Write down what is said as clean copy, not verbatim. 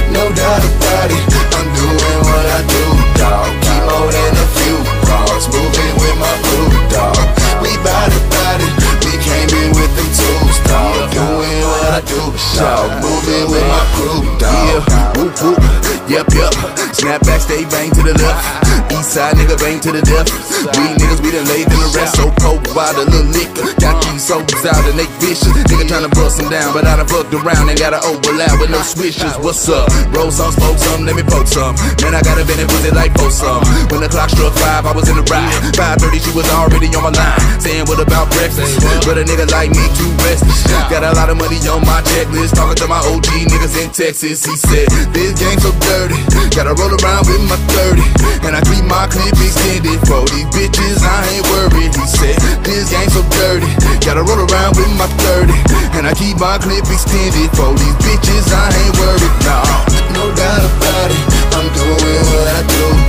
no doubt about it. I'm doing what I do, dawg. Keep more than a few bars, moving with my crew, dawg. We bout it, we came in with them tools, dawg. Doing what I do, dawg. Moving with my crew, dawg. Yeah, whoop whoop, yep. Snap back, stay bang to the left. East side nigga bang to the death. We niggas, we done laid in the rest. So cold by the little liquor. Got these souls out and they vicious. Nigga tryna bust them down, but I done fucked around and got an overlap with no switches. What's up? Roll some, smoke some, let me poke some. Man, I got a Bennett with it like post some. When the clock struck 5, I was in the ride. 5:30, she was already on my line. Saying what about breakfast? But a nigga like me too restless. Got a lot of money on my checklist. Talking to my OG niggas in Texas. He said, this game so dirty. Gotta roll around with my 30. And I keep my clip extended. For these bitches, I ain't worried. He said, this game so dirty. Gotta roll around with my 30. And I keep my clip extended. For these bitches, I ain't worried. Nah, no doubt about it. I'm doing what I do,